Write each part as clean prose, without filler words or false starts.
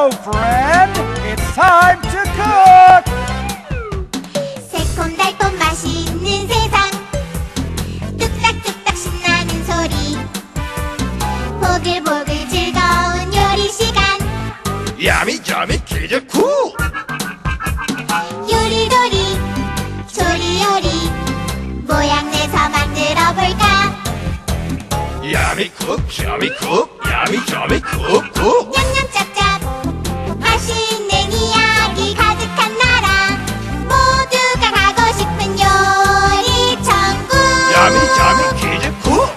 Hello, friend. It's time to cook. 새콤달콤 맛있는 세상, 뚝딱뚝딱 신나는 소리, 보글보글 즐거운 요리 시간. 야미야미 퀴즈 쿠. 요리조리 조리요리 모양 내서 만들어 볼까? 야미쿡 야미쿡 야미야미 쿡쿡. 냠냠 짭짭 맛있는 이야기 가득한 나라, 모두가 가고 싶은 요리 천국. 야미야미 퀴즈 쿠.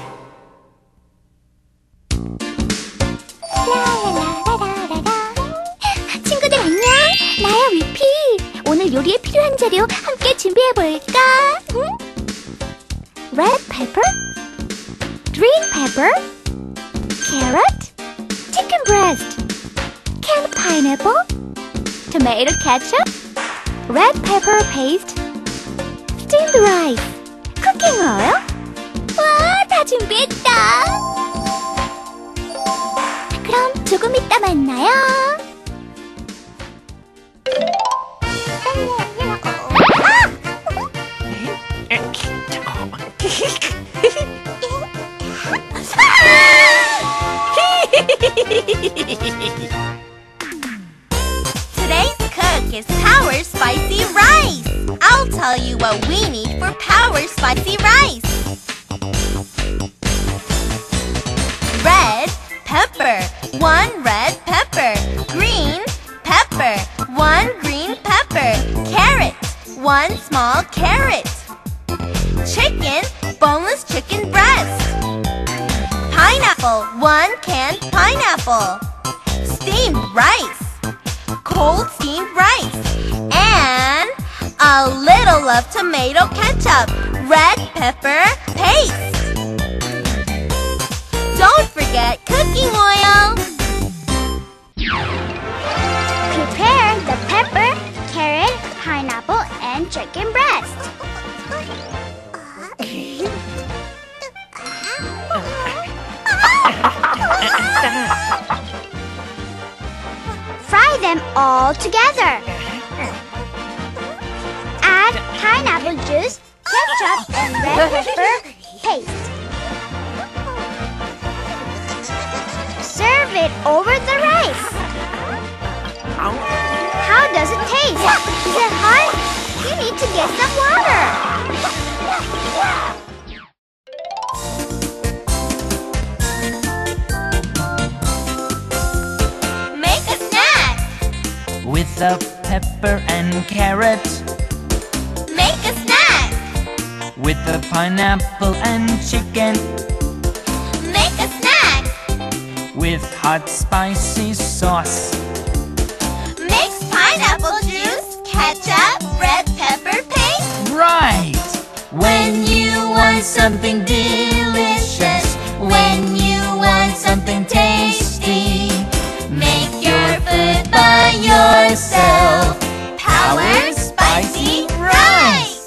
친구들 안녕, 나야 위피. 오늘 요리에 필요한 재료 함께 준비해볼까? 응? Red pepper, green pepper, carrot, chicken breast, canned pineapple, tomato ketchup, red pepper paste, steamed rice, cooking oil. 와, 다 준비했다. 그럼 조금 이따 만나요. Today's cook is Power Spicy Rice. I'll tell you what we need for Power Spicy Rice. Red pepper, 1 red pepper. Green pepper, 1 green pepper. Carrot, 1 small carrot. Chicken, boneless chicken breast. Pineapple, 1 canned pineapple. Steamed rice, cold steamed rice. And a little of tomato ketchup, red pepper paste. Don't forget cooking oil. Prepare the pepper, carrot, pineapple, and chicken breast. Fry them all together. Add pineapple juice, ketchup, and red pepper paste. Serve it over the rice. How does it taste? Is it hot? You need to get some water. Make a snack. With the pepper and carrot, Make a snack. with the pineapple and chicken, Make a snack. with hot spicy sauce. Mix pineapple juice, ketchup, red pepper paste. Right! When you want something delicious, when you want something tasty, make your food by yourself. Power Spicy Rice!